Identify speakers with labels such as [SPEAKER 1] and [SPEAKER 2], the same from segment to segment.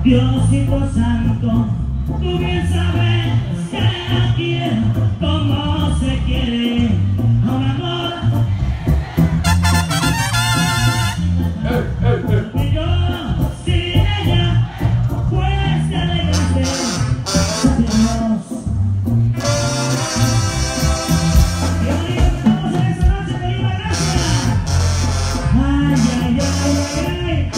[SPEAKER 1] Diosito Santo, tú bien sabes que la quiero como se quiere a un amor. Y yo sin ella, pues te alegraste, Dios. Y ahora yo estamos en esa noche de viva gracia. Ay, ay, ay, ay, ay.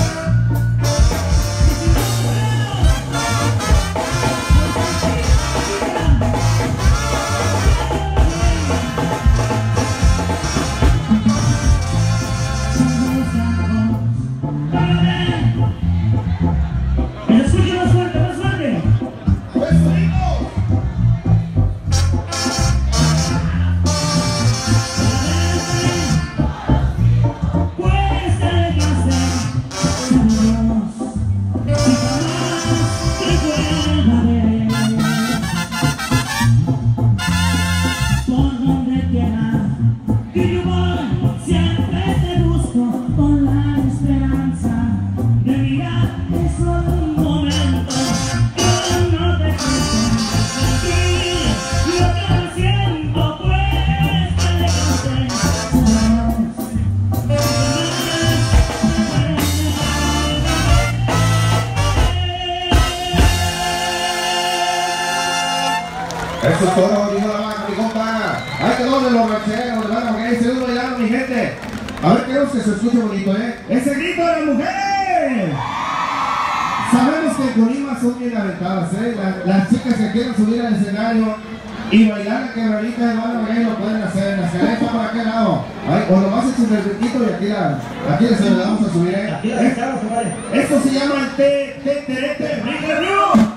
[SPEAKER 2] Eso es todo, dijo la vaca, mi compa. Hay que darle los rancheros, de verdad, porque ahí se va bailando mi gente. A ver, queremos que se escuche bonito, ¡Ese grito de las mujeres! Sabemos que en Colima son bien aventadas, Las chicas que quieran subir al escenario y bailar la quebradita de mano, ahí lo pueden hacer. En la escalera para aquel lado. O nomás echen el brinquito y aquí les ayudamos a subir, Esto se llama el te, ¡brinca arriba!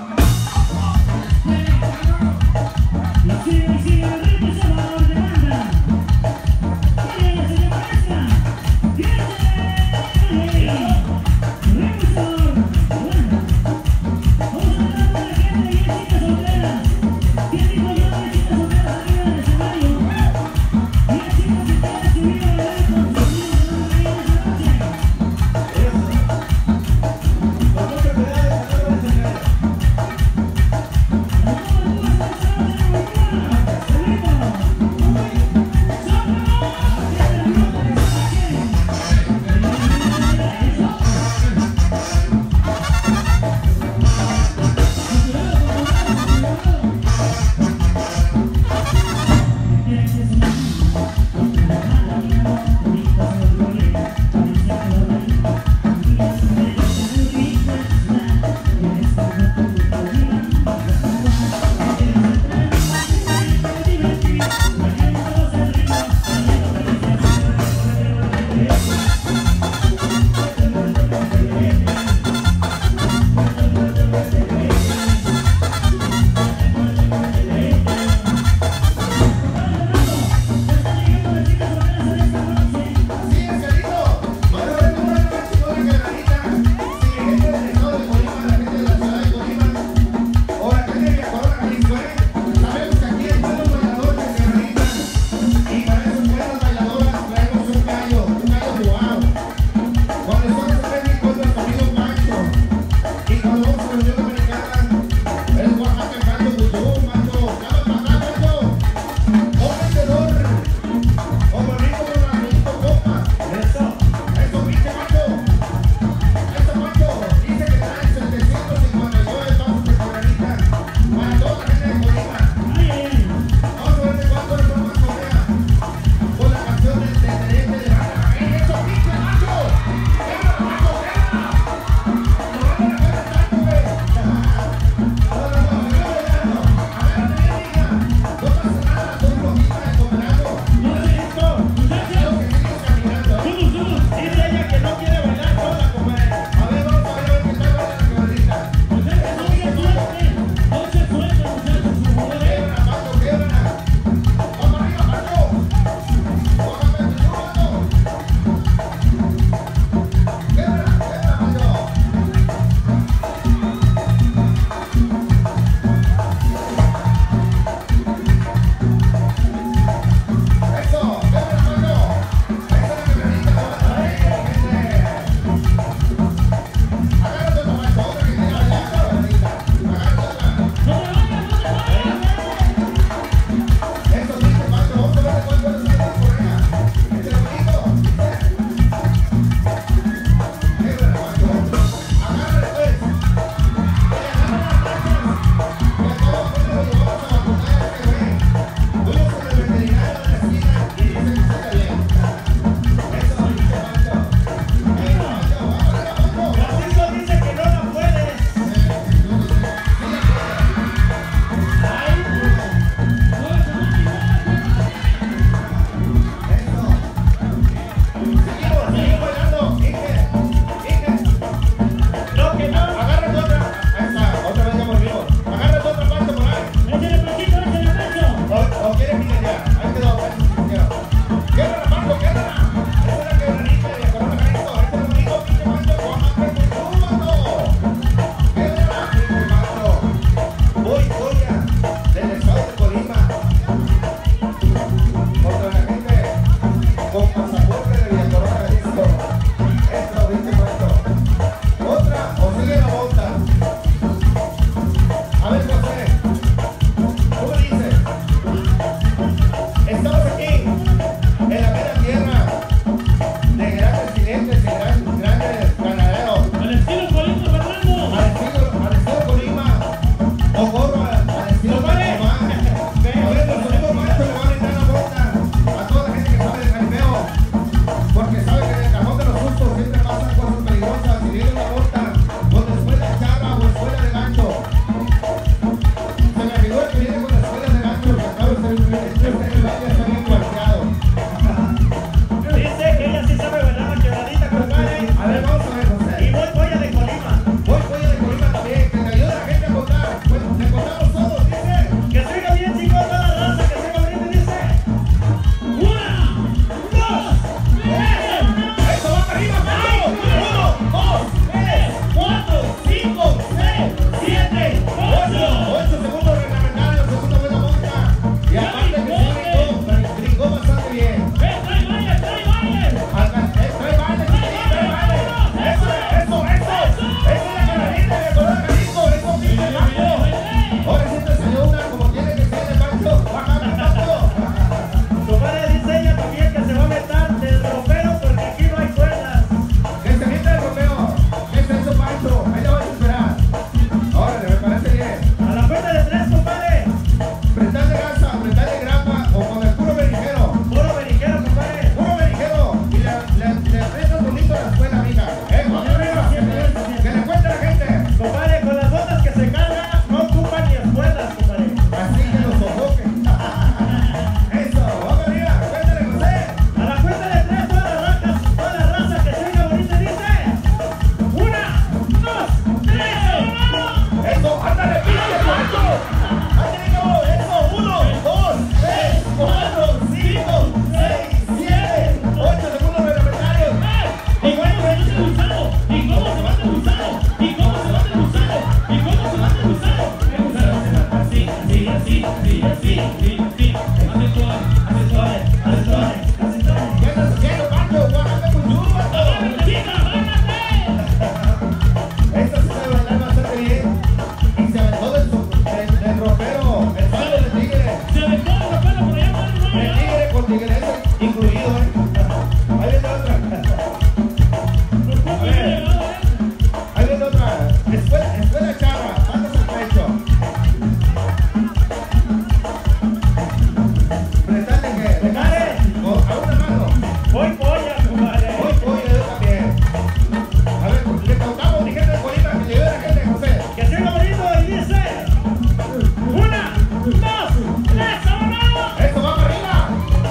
[SPEAKER 1] compadre.
[SPEAKER 2] Voy yo también. A ver, le tocamos mi gente de Colima, que le ayude a la gente de José.
[SPEAKER 1] Que siga bonito y dice: 1, 2, 3, ¡vámonos!
[SPEAKER 2] ¡Esto va para arriba!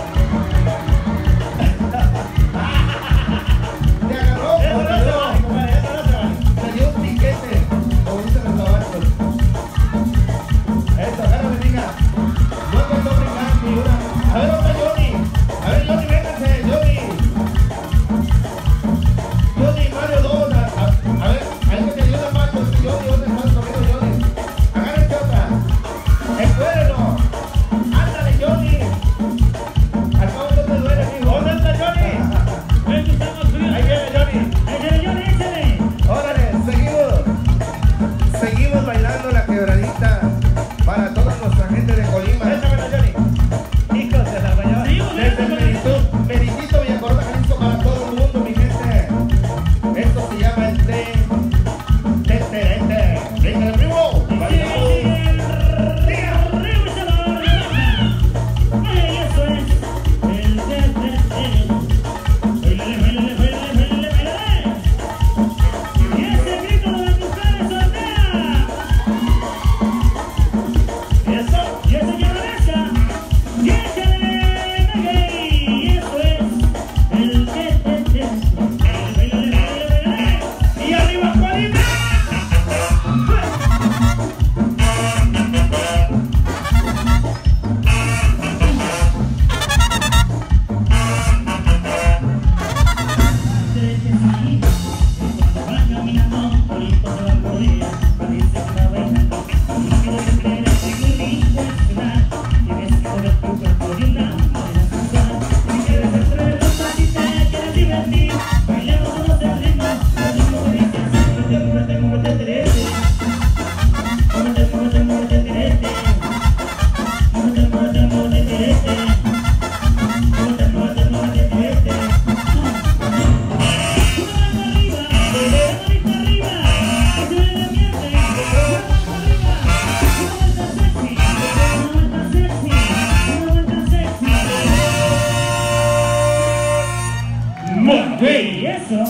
[SPEAKER 2] ¡Te agarró!
[SPEAKER 1] Eso no se vale, compadre, eso no se vale.
[SPEAKER 2] Me dio un piquete, como dicen los caballos. Esto, agárrame, diga. No alcanzó a brincar ni una. A ver, ¿dónde está Johnny? A ver, Johnny, vénganse, Johnny. Johnny, Mario 2. A ver, ahí que te ayuda Pacho. Johnny, ¿dónde está tu amigo Johnny? Agárrense otra. Encuérenlo. Ándale, Johnny. Al cabo no te duele, amigo.
[SPEAKER 1] ¿Dónde está Johnny? Ven, que estamos fríos.
[SPEAKER 2] Ahí viene Johnny.
[SPEAKER 1] Échale, Johnny, échale.
[SPEAKER 2] Órale, seguimos bailando la quebradita para toda nuestra gente de Colima.
[SPEAKER 1] Échamela, Johnny. Hijos de la mayor.
[SPEAKER 2] Desde el Meritito Villacorta, Jalisco, para todo el mundo, mi gente. Esto se llama el Terete. Venga, el primo. Bailamos.
[SPEAKER 1] Y arriba, Colima. Y eso.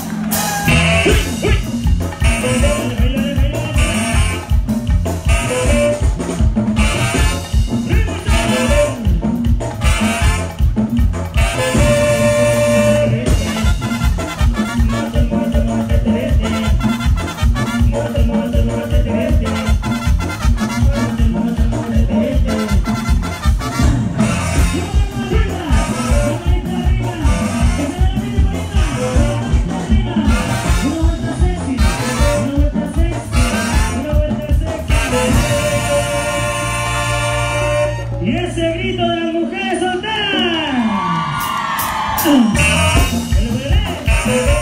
[SPEAKER 1] Y ese grito de las mujeres solteras. El bebé.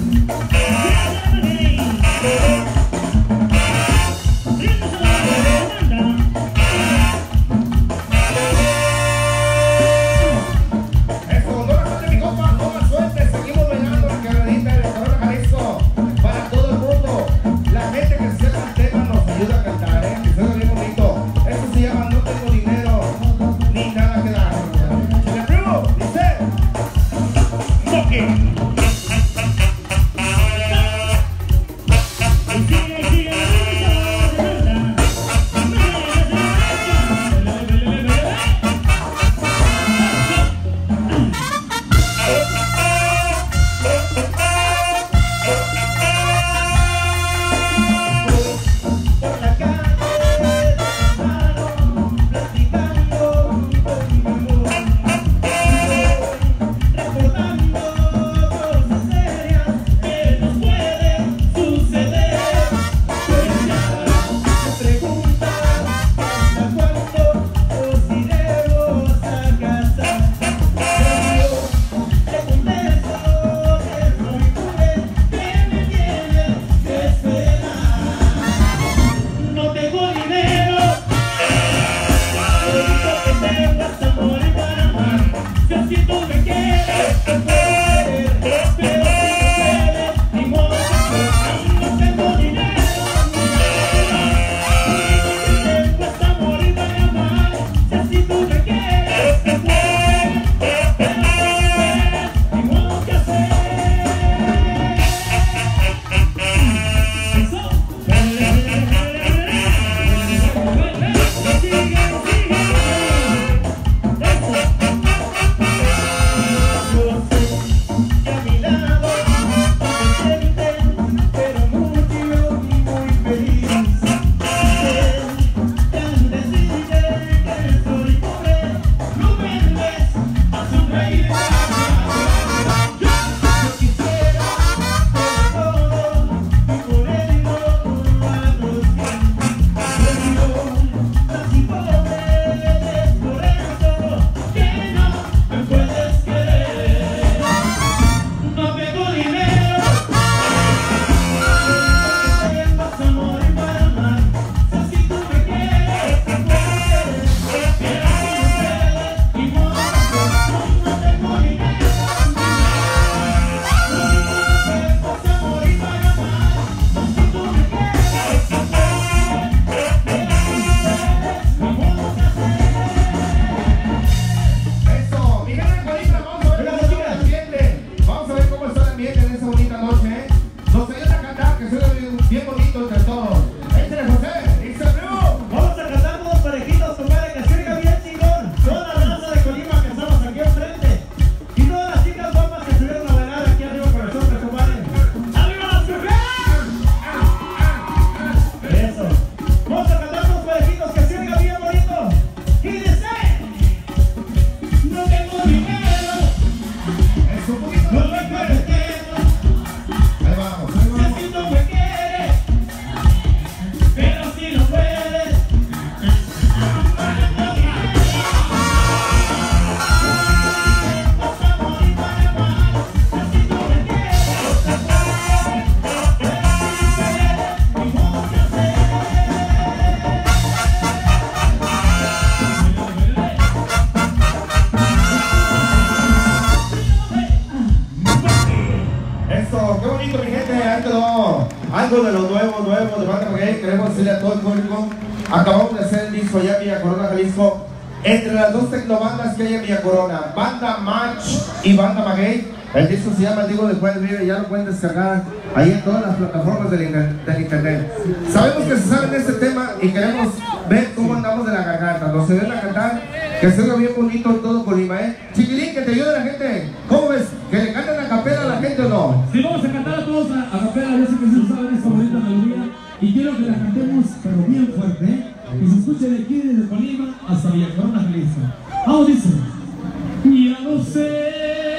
[SPEAKER 2] Eso, no la suerte, mi compa, no la suerte. Seguimos bailando la quebradita de Corona, Jalisco. Para todo el mundo. La gente que sepa el tema nos ayuda a cantar, que suena bien bonito. Eso se llama No Tengo Dinero ni Nada que Dar. El primo dice:
[SPEAKER 1] Toque. Y sigue
[SPEAKER 2] por la calle, platicando con mi amor. Recordando pasen bien en esta bonita noche, ¿eh? Nos ayudan a cantar, que suena bien bonito entre todos. Échale, José, dice
[SPEAKER 1] vamos a cantar todos parejitos, compadre, que se oiga bien chingón. Toda la raza de Colima que estamos aquí enfrente. Y todas las chicas guapas que estuvieron a bailar aquí arriba con nosotros, compadre. ¡Arriba las mujeres! Eso. Vamos a cantar todos parejitos, que se oiga bien bonito. Y dice: no tengo dinero.
[SPEAKER 2] es un poquito
[SPEAKER 1] No
[SPEAKER 2] más
[SPEAKER 1] me
[SPEAKER 2] fuerte.
[SPEAKER 1] quiero.
[SPEAKER 2] Ahí vamos, ahí vamos.
[SPEAKER 1] Si tú me quieres, pero si no puedes,
[SPEAKER 2] Eso, qué bonito, mi gente. Ahí quedó algo de lo nuevo de Banda Maguey. Queremos decirle a todo el público: acabamos de hacer el disco allá en Villa Corona, Jalisco. Entre las dos tecnobandas que hay en Villa Corona, Banda Match y Banda Maguey. El disco se llama El Diego de Juárez Vive. Ya lo pueden descargar ahí en todas las plataformas del internet. Sabemos que se saben de este tema y queremos ver cómo andamos de la garganta. Nos se ven a cantar, que se oiga bien bonito en todo Colima, ¿eh? Chiquilín, que te ayude la gente. ¿Cómo ves? ¿Que le canten a capela a la gente o no?
[SPEAKER 3] Sí, vamos a cantar a todos a capela. Yo sé que sí saben esta bonita melodía y quiero que la cantemos pero bien fuerte, ¿eh? Que se escuche de aquí desde Colima hasta Villa Corona, Jalisco. Vamos, dice: ya no sé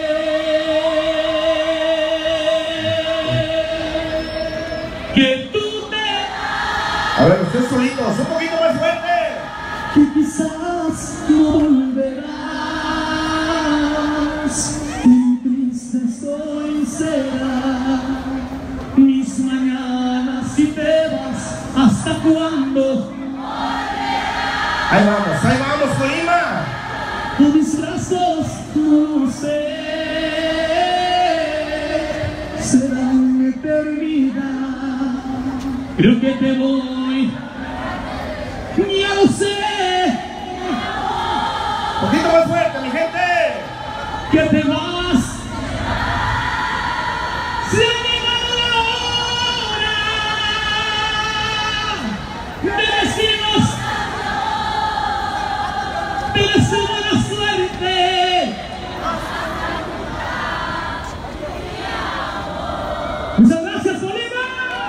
[SPEAKER 3] que tú te...
[SPEAKER 2] A ver, ustedes solitos, un poquito más fuerte.
[SPEAKER 3] que quizás no volverás, y triste estoy será mis mañanas si te vas. ¿Hasta cuándo?
[SPEAKER 2] Ahí vamos, Colima.
[SPEAKER 3] Con mis brazos no lo sé, será una eternidad. Creo que te voy, ya lo sé.
[SPEAKER 2] Un poquito más fuerte, mi gente.
[SPEAKER 3] Que te vas. Se ha llegado la hora de decirnos, te deseo buena suerte. Muchas gracias, Colima.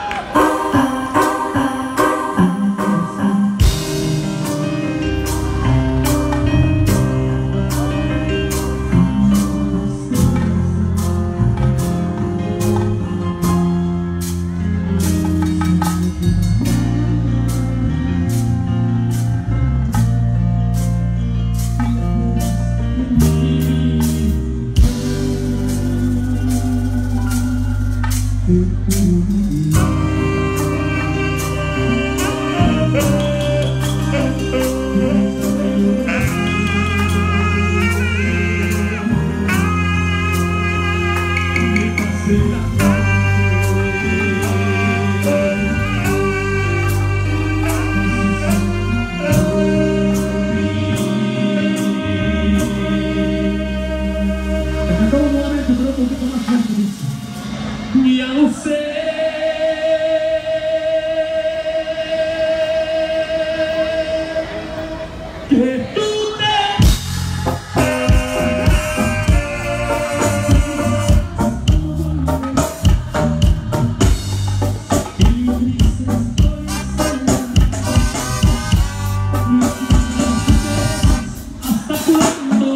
[SPEAKER 3] Ya lo sé. Que tú te... ¿Hasta cuándo?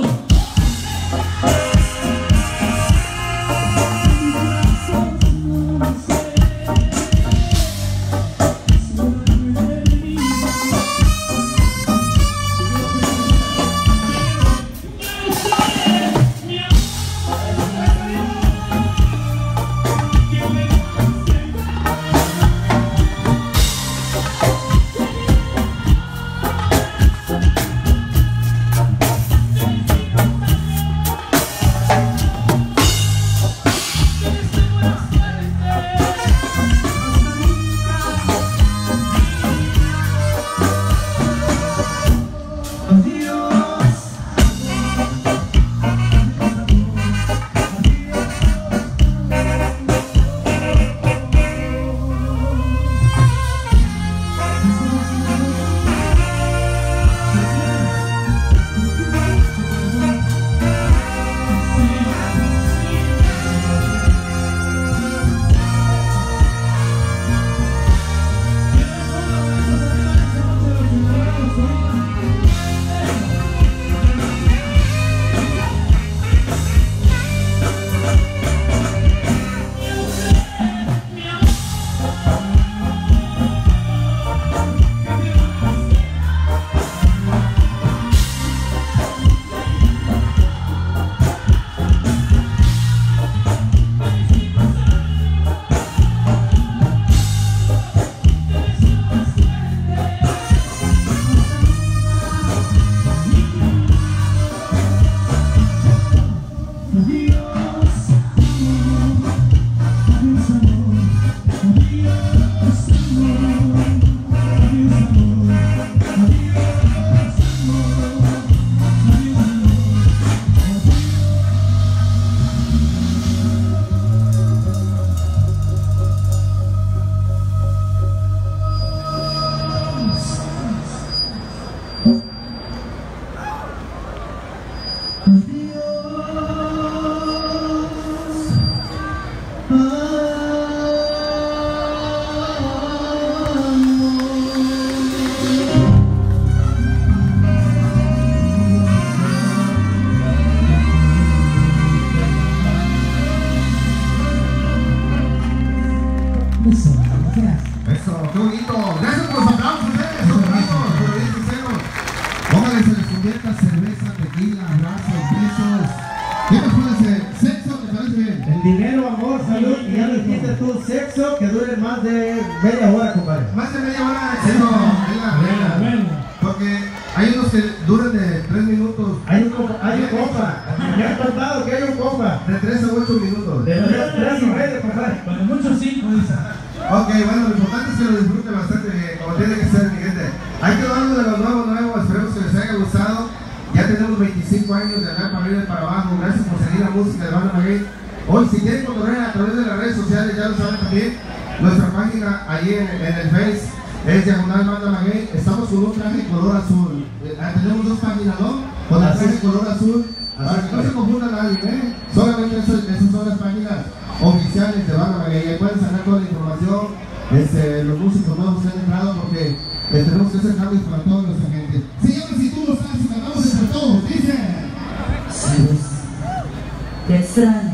[SPEAKER 2] qué bonito. Gracias por los aplausos, son bonitos, pero bien sinceros. Póngale, se les convierta cerveza, tequila, abrazos, besos. ¿Qué nos puede ser? ¿Sexo? ¿Te parece bien?
[SPEAKER 1] El dinero, amor, salud, y ya lo dijiste tú, sexo que dure más de media hora, compadre.
[SPEAKER 2] Más de media hora de sexo. Porque hay unos que duran de 3 minutos.
[SPEAKER 1] Hay un compa. Me han contado que hay un compa.
[SPEAKER 2] De 3 a 8 minutos.
[SPEAKER 1] De 3 y medio, compadre.
[SPEAKER 3] Cuando mucho 5, dice.
[SPEAKER 2] Ok, bueno, lo importante es que lo disfruten bastante bien, como tiene que ser, mi gente. Hay que hablar de los nuevos, esperemos que les haya gustado. Ya tenemos 25 años de andar para arriba y para abajo. Gracias por seguir la música de Banda Maguey. Hoy, si quieren cotorrear a través de las redes sociales, ya lo saben también. Nuestra página ahí en el Face es Diagonal Banda Maguey. Estamos con un traje color azul. Tenemos 2 páginas, ¿no? Con el traje color azul. Para que no se confunda nadie, ¿eh? Solamente esas son las páginas oficiales de Banda Maguey. Ahí pueden sacar toda la información, los músicos nuevos que han entrado, porque tenemos que hacer cambios para toda nuestra gente. Señores, si tú lo sabes, cantamos entre todos, dice.
[SPEAKER 4] Sabes, te extraño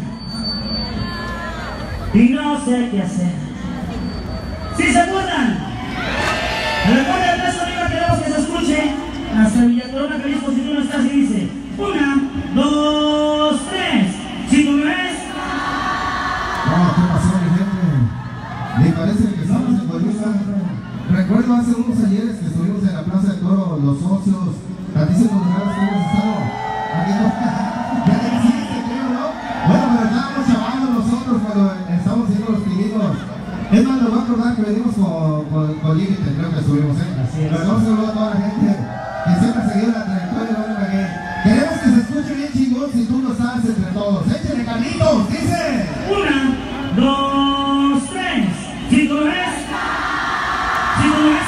[SPEAKER 4] y no sé qué hacer. ¿Sí se acuerdan? Recuerden el beso arriba, queremos que se escuche hasta Villa Corona, Jalisco, si tú no estás, y dice 1, 2, 3. Si tú no ves.
[SPEAKER 2] No, ¿qué pasó, mi gente? Me parece que estamos en Bolivia. Recuerdo hace unos ayeres que estuvimos en la Plaza de Toro, los socios, tantísimos lugares que hemos estado. Aquí no, ya te existe, creo, ¿no? Bueno, pero estábamos chavando nosotros cuando estamos haciendo los pinitos. Es más, nos voy a acordar que venimos con Límite, creo que estuvimos, ¿eh? Así es. Pero vamos a saludar a toda la gente que siempre ha seguido la trayectoria de Banda Maguey. Queremos que se escuche bien chingón si tú lo sabes entre todos. ¡Échale, Carlitos! ¡Dice!
[SPEAKER 4] 1, 2, 3. Si tú no ves. Si tú no ves.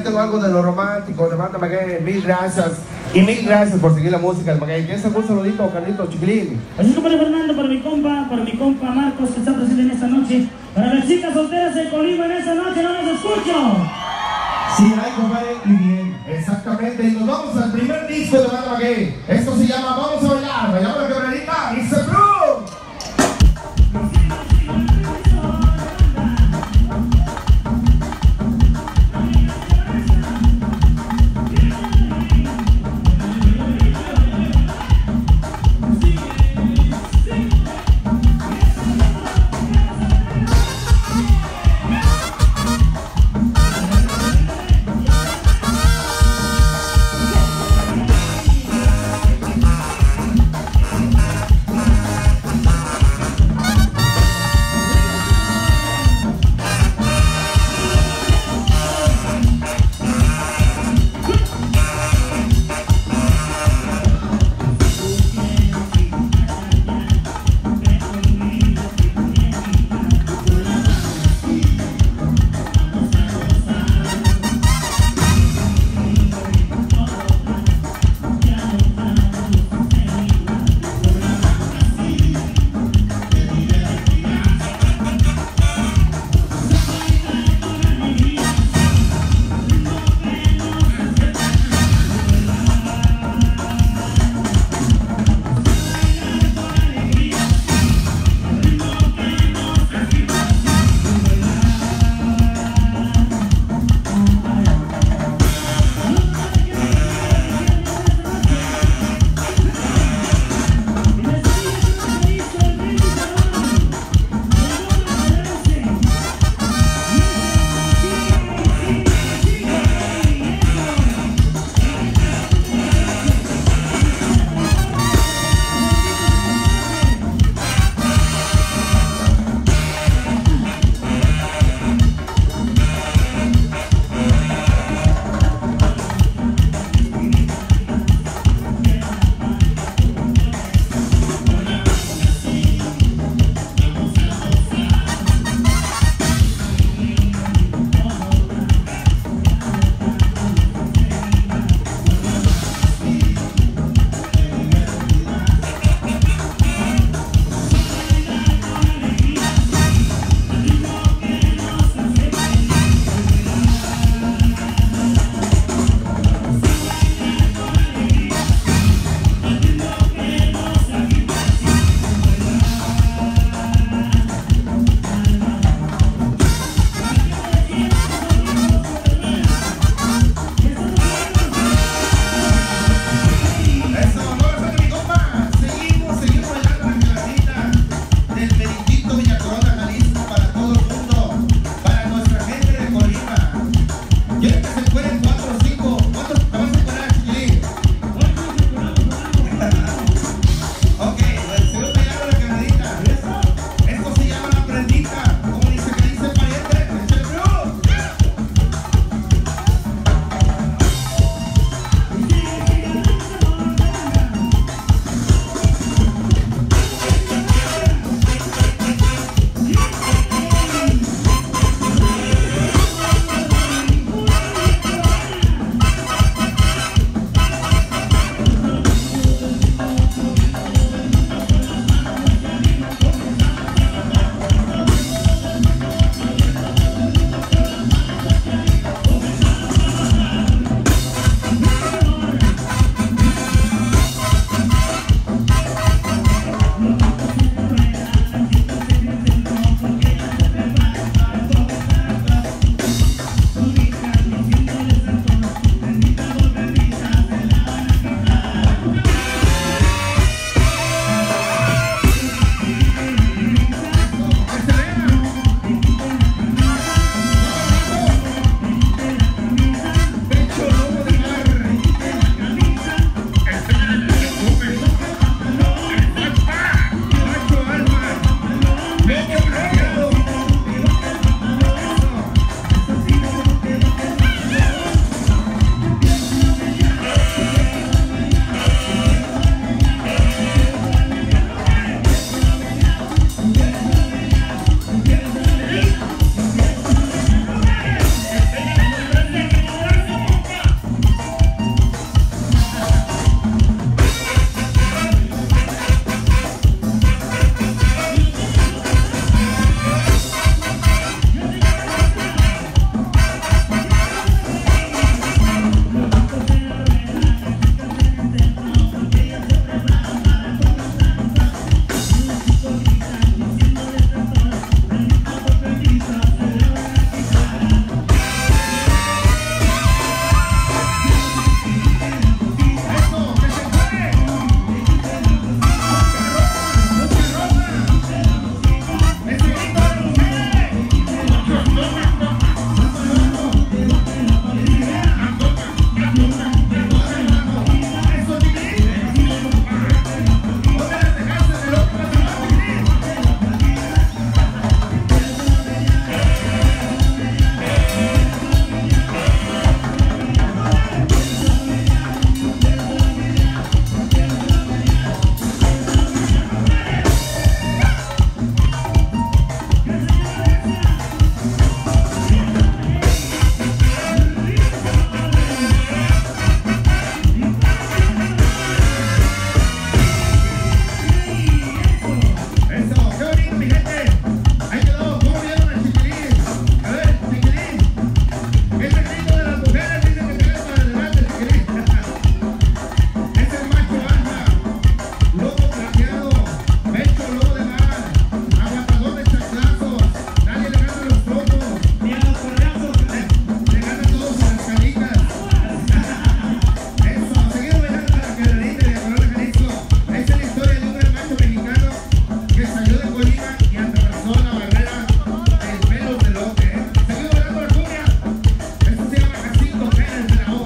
[SPEAKER 2] tengo algo de lo romántico de Banda Maguey. Mil gracias. Y mil gracias por seguir la música de Maguey. ¿Quieres algún saludito, Carlito, chiquilín?
[SPEAKER 4] Así es como para Fernando, para mi compa Marcos, que está presente en esta noche. Para las chicas solteras de Colima en esta noche, no los escucho.
[SPEAKER 1] Sí, hay, compadre, y bien.
[SPEAKER 2] Exactamente, y nos vamos al primer disco de Banda Maguey. Esto se llama Vamos a bailar. Bailamos la quebradita. ¡It's a groove! mi gente. Ahí quedó. ¿Cómo vieron al chiquilín? A ver, chiquilín. Ese grito de las mujeres dice que te ves para adelante, chiquilín. Ese macho alfa, lobo plateado, pecho lobo de mar, aguantador de chanclazos. Nadie le gana los focos.
[SPEAKER 1] Ni a los correazos.
[SPEAKER 2] Le gana todos a las canicas. Eso, seguimos bailando para que la linda de Corona, Jalisco. Esa es la historia de un gran macho mexicano que salió de Colima y atravesó la barrera del pelo de lote. Seguimos bailando la cumbia. Esto se llama Jacinto Pérez de la O.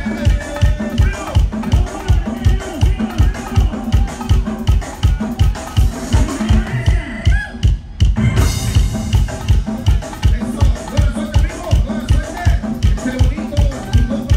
[SPEAKER 2] Eso, buena suerte, amigo, buena suerte. Este bonito, mi compa.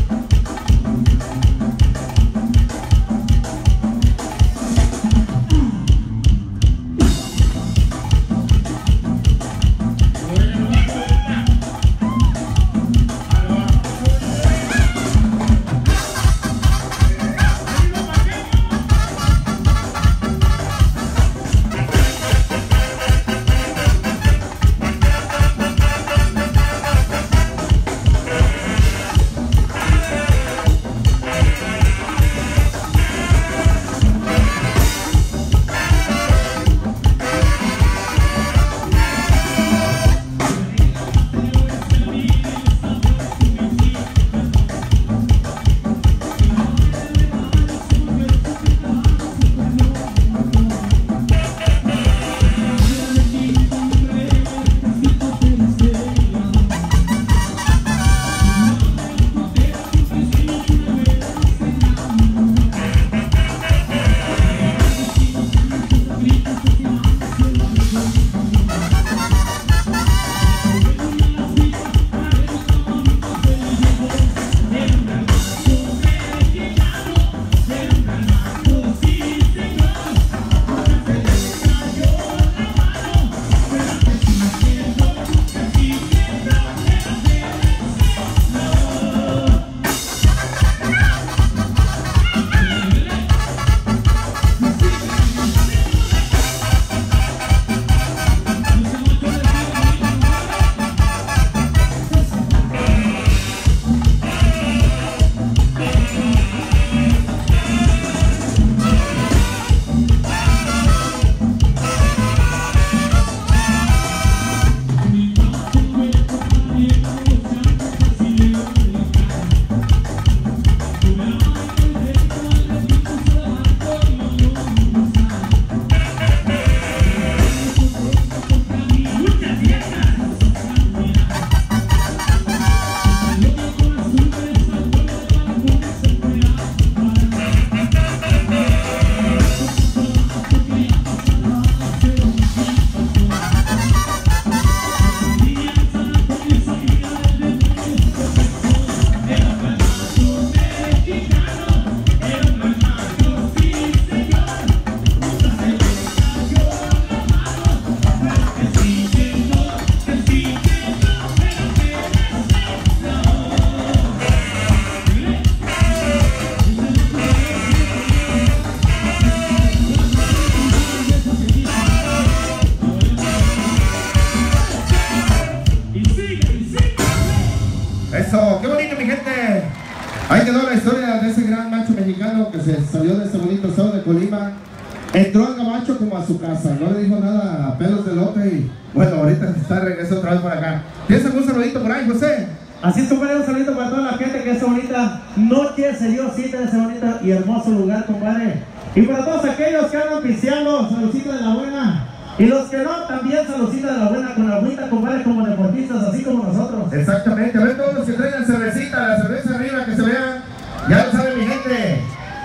[SPEAKER 2] Eso, qué bonito, mi gente. Ahí quedó la historia de ese gran macho mexicano que se salió de ese bonito estado de Colima. Entró al gabacho como a su casa, no le dijo nada a pelos de lote y bueno, ahorita está de regreso otra vez por acá. ¿Tienes algún saludito por ahí, José?
[SPEAKER 1] Así es, compadre, un saludito para toda la gente que esta bonita noche se dio cita en ese bonito y hermoso lugar, compadre. Y para todos aquellos que andan pisteando, saludcita de la buena. Y los que no, también saludcita de la buena con agüita, compadre, como deportistas, así como nosotros.
[SPEAKER 2] Exactamente, a ver todos los que traigan cervecita, la cerveza arriba, que se vean. Ya lo saben, mi gente.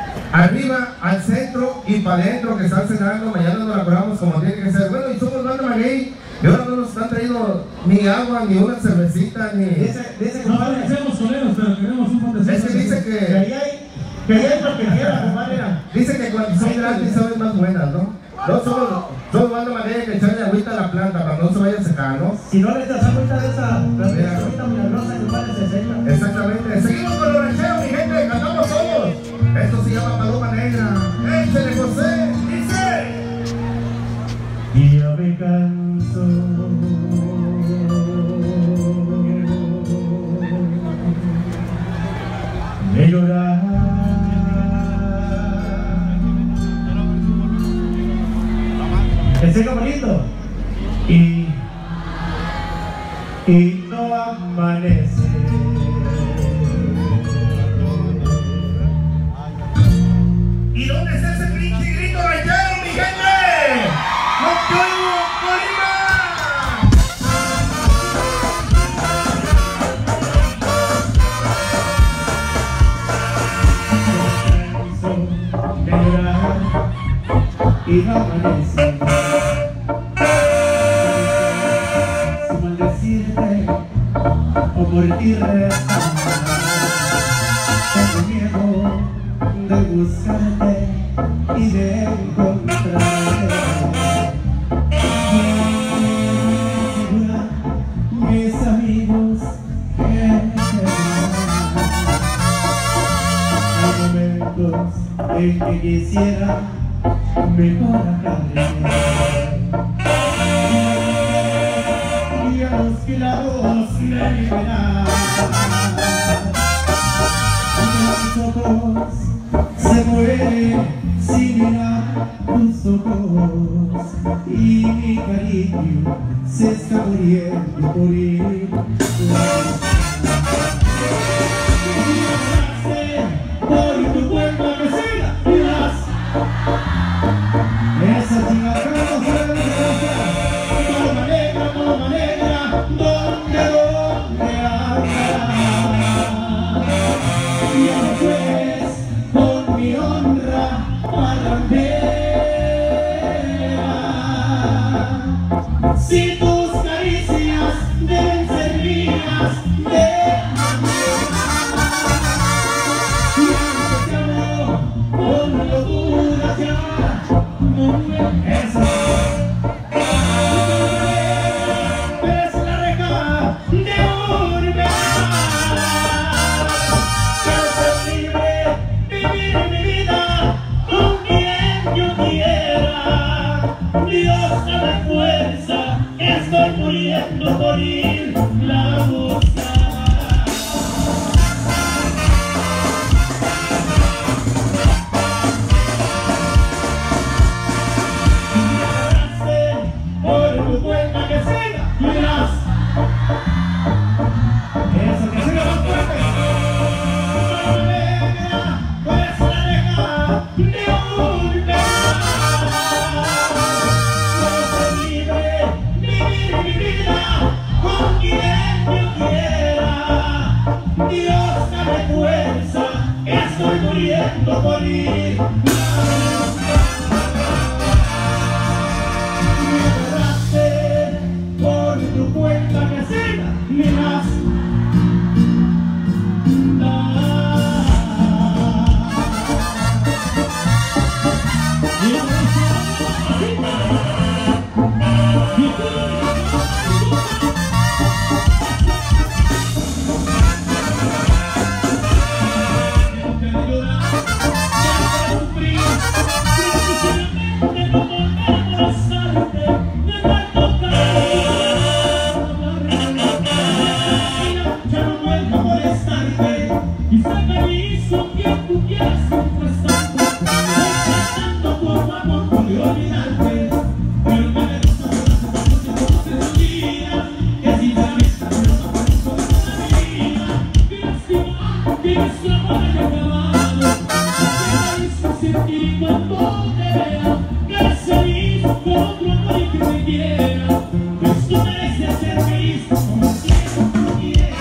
[SPEAKER 2] Arriba, al centro y para adentro, que están cenando. Mañana nos la curamos como tiene que ser. Bueno, y somos banda maguey. Y ahora no nos han traído ni agua, ni una cervecita, ni...
[SPEAKER 1] Dice
[SPEAKER 3] No
[SPEAKER 1] compadre,
[SPEAKER 3] parecemos coleros, pero queremos un poco de
[SPEAKER 2] Es que dice
[SPEAKER 1] que
[SPEAKER 2] que...
[SPEAKER 1] ahí hay lo que quiera, compadre.
[SPEAKER 2] Dice que cuando son gratis saben más buenas, ¿no? No somos banda maguey que echarle agüita a la planta para no se vaya a secar, ¿no?
[SPEAKER 1] Si no le echas agüita de esa, agüita milagrosa, compadre, se seca.
[SPEAKER 2] Exactamente. Seguimos con los rancheros, mi gente, cantamos todos. Esto se llama Paloma Negra. ¡Échale, José! ¡Dice!
[SPEAKER 1] Y Ya me canso de llorar. Ese camarito y no amanece. ¿Y dónde está ese pinche grito ranchero, mi gente? ¡No te oigo, Colima! De llorar y no amanece. Sin maldecirte o morirte, tengo miedo de buscarte y de encontrarte. Segura mis amigos que te van. Hay momentos en que quisiera mejor acariciar y a los kilómetros de mi verano. Mis ojos se mueren sin mirar tus ojos y mi cariño se está muriendo por ir. Por tu cuerpo que siga miras esa chica que no se debe dejar. Paloma negra, ¿dónde anda? Y después con mi honra parrandera. Si tus caricias deben ser mías, y antes te amo con locura ya, esa es la reja de urbe. Dios dame fuerza, estoy muriendo por ir la buscar. Por tu cuenta que siga, miras eso que siga más fuerte. Pues la deja de urbe. Con quien yo quiera, Dios dame fuerza, estoy muriendo por ir. Me agarraste por tu cuenta que siga, miras. Y sé feliz con quien tú quieras conquistarte, pensando por amor por olvidarte, pero me gusta un día que si te vista no aparezco de la vida. Mi lástima que nuestro amor haya acabado, que me hizo sentir cuando te vea, que eres feliz con otro amor y que te quiera, pues tú mereces ser feliz como siempre tú quieras.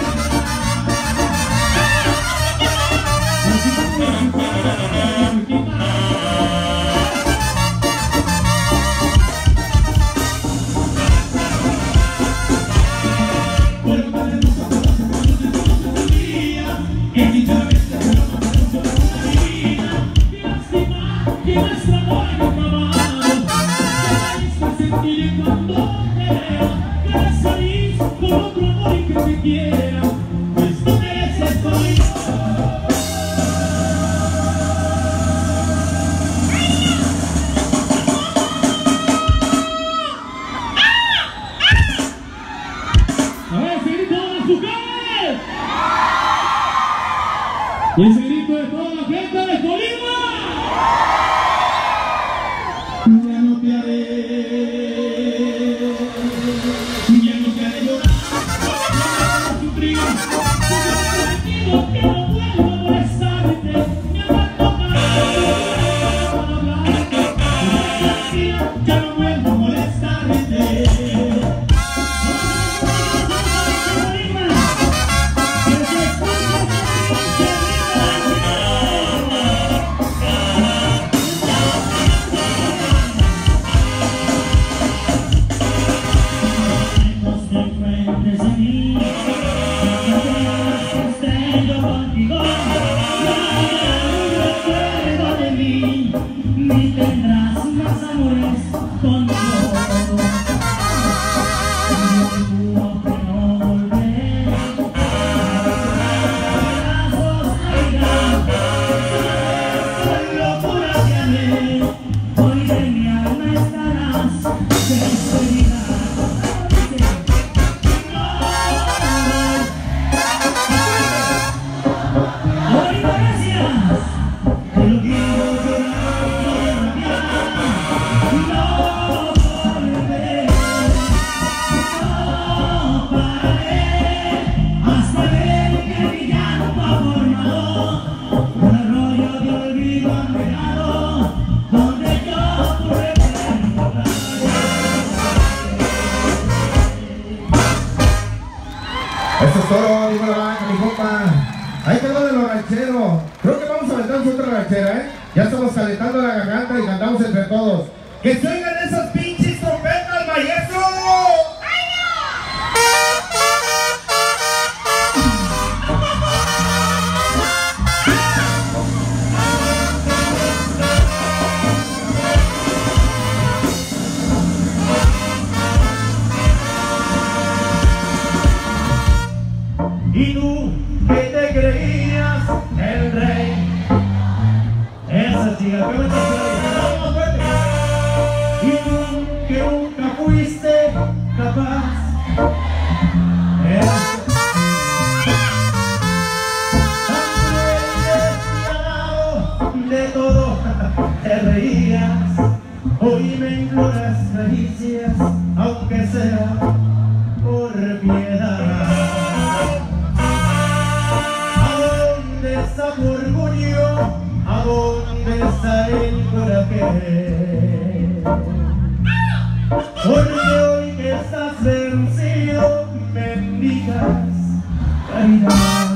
[SPEAKER 3] Y ese grito de toda la gente de Colima.
[SPEAKER 1] Ya no te haré llorar, ya no sufrir,
[SPEAKER 4] que no vuelvo a molestarte, me abandonas para hablarte,
[SPEAKER 1] ya no vuelvo a molestarte.
[SPEAKER 4] ni tendrás más amores conmigo. Yo juro que no volveré a brazos soy locura que amé. Hoy de mi alma estarás despedida. Hoy gracias, te lo digo.
[SPEAKER 2] Eso es todo, digo la vaca, mi compa. Ahí quedó de los rancheros. Creo que vamos a aventarnos otra ranchera, ¿eh? Ya estamos calentando la garganta y cantamos entre todos. ¡Que se oigan esas pinches trompetas, maestro!
[SPEAKER 1] Y tú que te creías el rey, esa chica que me más fuerte. Y tú que nunca fuiste capaz, de todo te reías. Hoy me imploras caricias, aunque sea por piedad. Tu orgullo, ¿a dónde está el coraje? Porque hoy que estás vencido, mendigas caridad.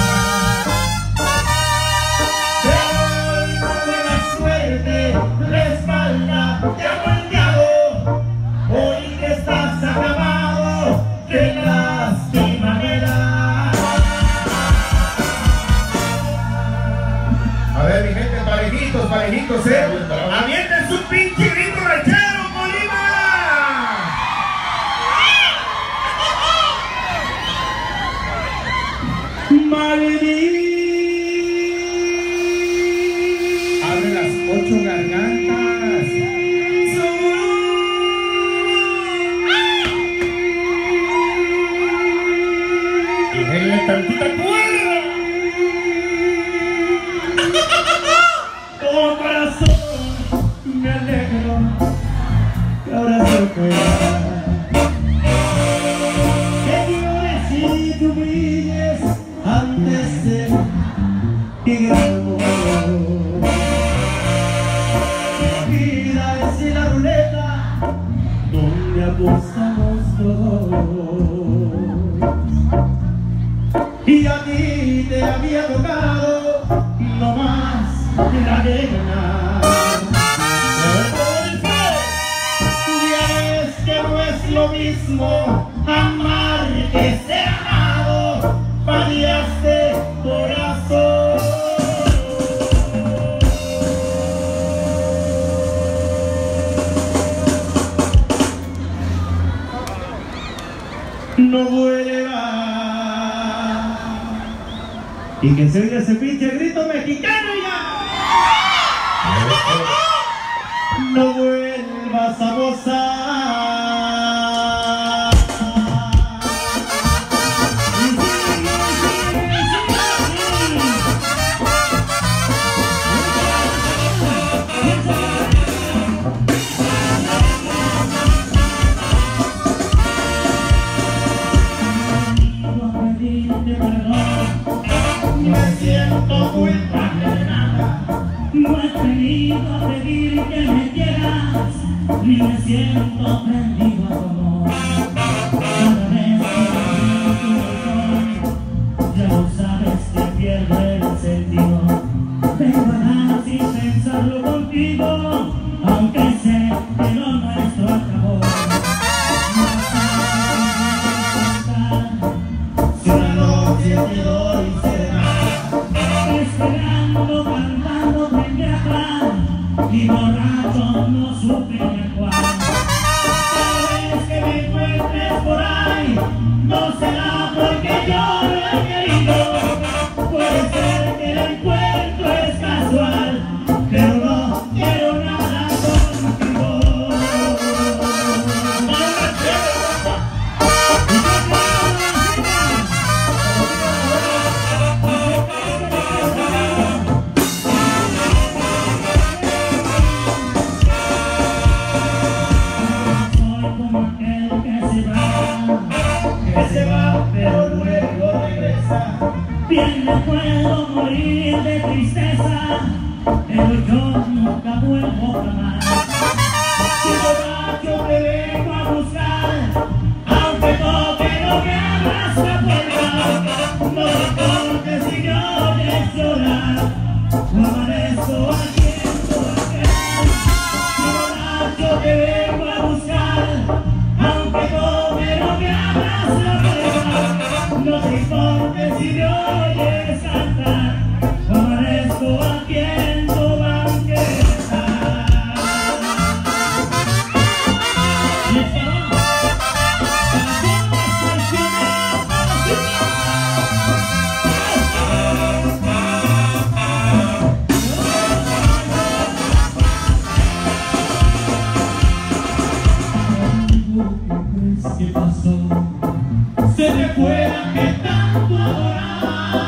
[SPEAKER 1] Pero hoy con buena suerte, la espalda te ha volteado. Hoy que estás acabado, qué lástima me da.
[SPEAKER 2] A ver, mi gente, parejitos, parejitos, ¿eh? ¡Avienten su pinche grito ranchero, Colima!
[SPEAKER 1] Maldito.
[SPEAKER 2] Abre las 8 gargantas. Y denle tantita cuerda.
[SPEAKER 1] Oh corazón, me alegro que ahora se pueda. Que llores y te humilles antes de llegar al mundo. La vida es la ruleta donde apostamos todos. Y a ti te había tocado no más la de ganar. Y es que no es lo mismo amar que ser amado. Fallaste, corazón. No vuelva. Y que se oiga ese pinche grito mexicano ya. No vuelvas a gozar. que se va pero luego regresa.
[SPEAKER 4] Bien me puedo morir de tristeza, pero yo nunca vuelvo jamás. Si borracho te vengo a buscar, aunque toque no me abras la puerta. No me importa si me oyes llorar, no amanezco aquí en tu aquel. Si borracho te vengo a buscar, aunque toque no me abras la puerta. No te importa si me oyes cantar, no amanezco aquí en tu banqueta.
[SPEAKER 3] ¿Qué pasó? Se me fue la que tanto adoraba.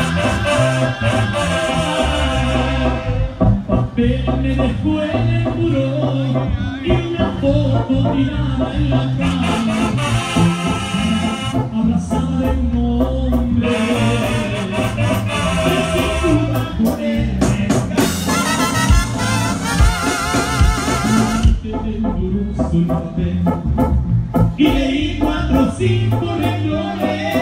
[SPEAKER 3] Papel me dejó en el buró y una foto tirada en la cama, abrazada de un hombre que sin duda con él me encanta. Del buró el papel y leí 4 o 5 renglones,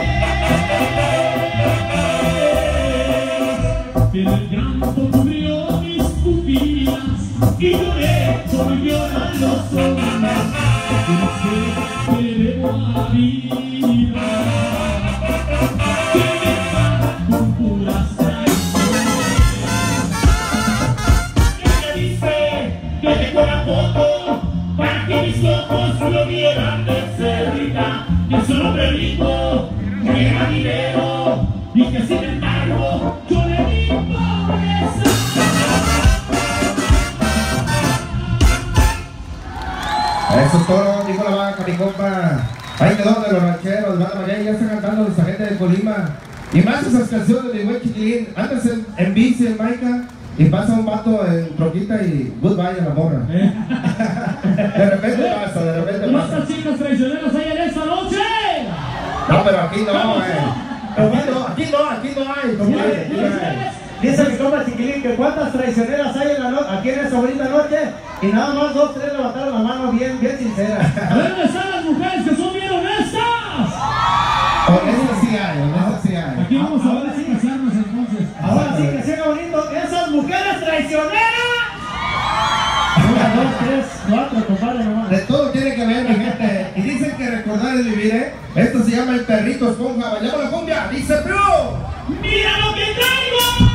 [SPEAKER 3] pero el llanto cubrió mis pupilas y lloré como lloran los hombres. No sé qué debo a la vida, que me paga con puras traiciones. Ella dice que dejó la foto para que mis ojos lo vieran de cerca, que su nombre rico que era dinero y que sin embargo yo le di pobreza.
[SPEAKER 2] Eso es todo, dijo la vaca, mi compa. Ahí quedó de los rancheros, Banda Maguey, ya están cantando nuestra gente de Colima. Y más esas canciones de mi buen chiquilín. Antes en bici, en Maica, y pasa un vato en troquita y goodbye a la morra. De repente pasa, de repente pasa.
[SPEAKER 3] ¿Cuántas chicas traicioneras hay en esta noche?
[SPEAKER 2] No, pero aquí no, aquí no hay, compadre.
[SPEAKER 1] Dice mi compa Chiquilín que cuántas traicioneras hay en la noche, aquí en esta bonita noche, y nada más 2, 3 levantaron la mano bien sinceras.
[SPEAKER 3] A ver, ¿dónde están las mujeres que son bien honestas?
[SPEAKER 2] Honestas sí hay.
[SPEAKER 3] Aquí vamos a ver si casarnos entonces.
[SPEAKER 1] Ahora sí que siga bonito, esas mujeres traicioneras. 1, 2, 3, 4, compadre nomás.
[SPEAKER 2] De todo tiene que ver, mi gente. Y dicen que recordar es vivir, ¿eh? Esto se llama el perrito esponja. Bailamos la cumbia. Dice, bro.
[SPEAKER 3] ¡Mira lo que traigo!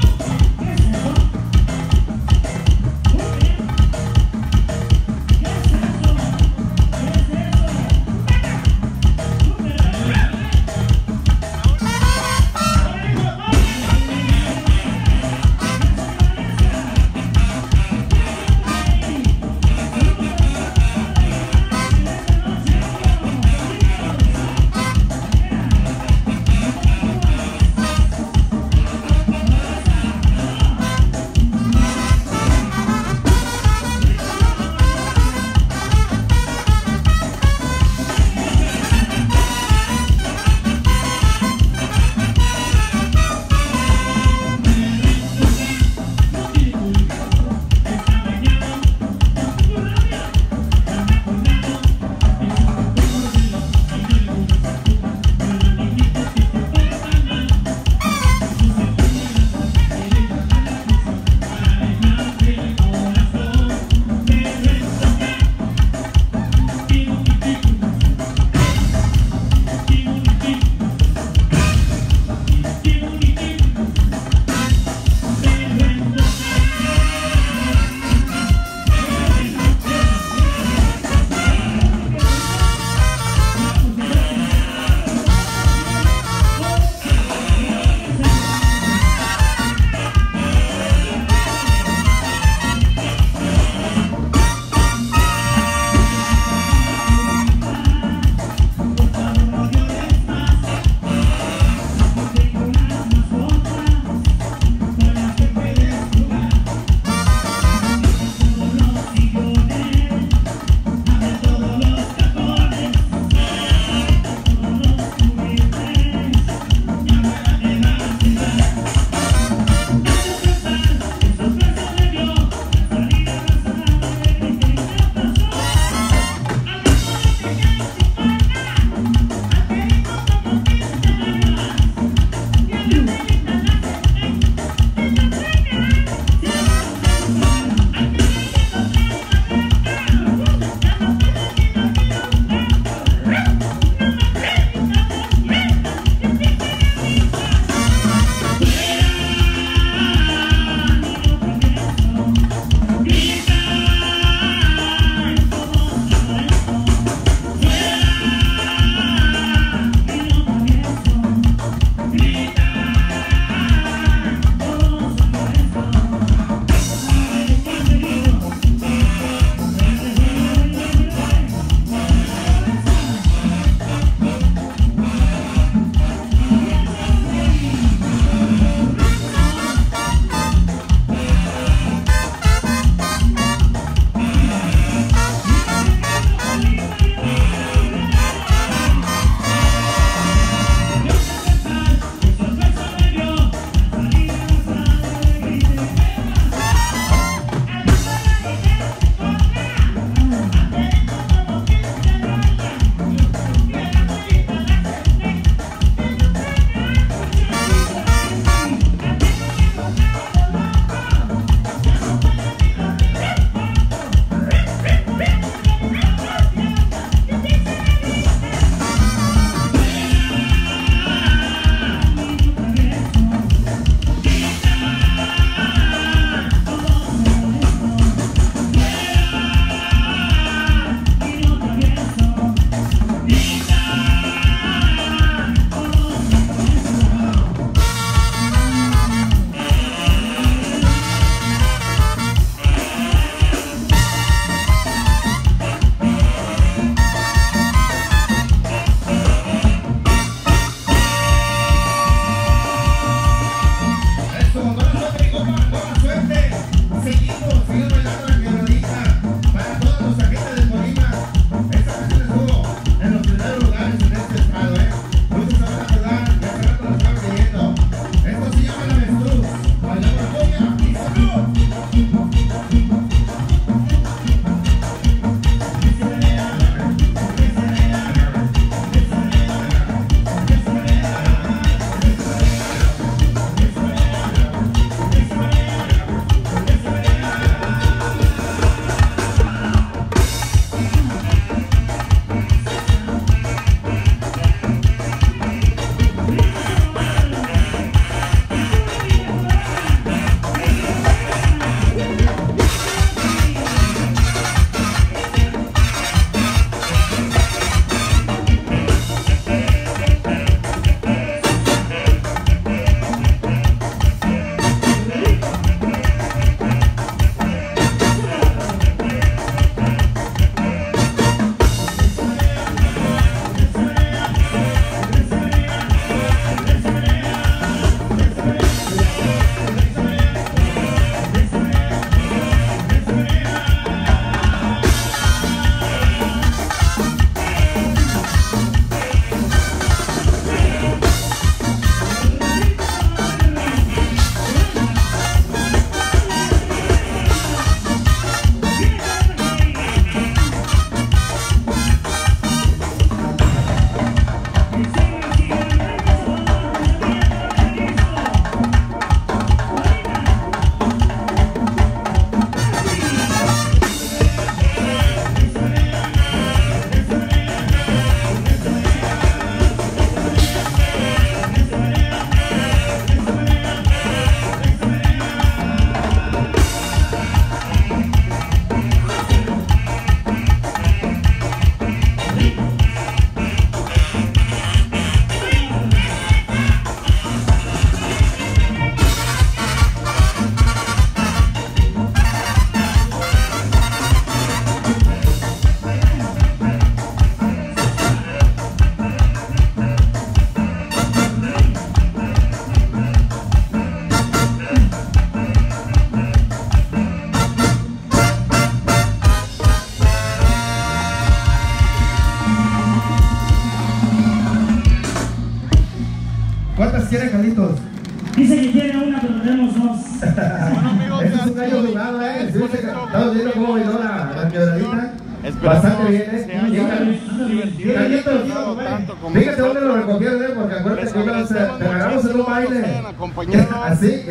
[SPEAKER 2] ¿Cuántas quiere, Carlitos?
[SPEAKER 4] Dice que tiene una, pero tenemos dos.
[SPEAKER 2] Este es un gallo jugado, estamos viendo cómo bailó la quebradita. Bastante bien, Carlitos, fíjate dónde lo recogieron, porque acuérdate que te agarramos en un baile. Así.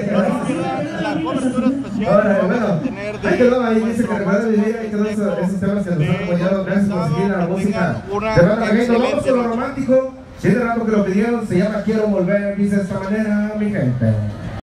[SPEAKER 2] Ahora, bueno, ahí quedó, ahí dice que recuerda vivir, ahí quedó esos temas que nos han apoyado. Gracias por seguir la música. Vamos con lo romántico. Tiene rato que lo pidieron, se llama Quiero Volver, dice de esta manera, mi gente.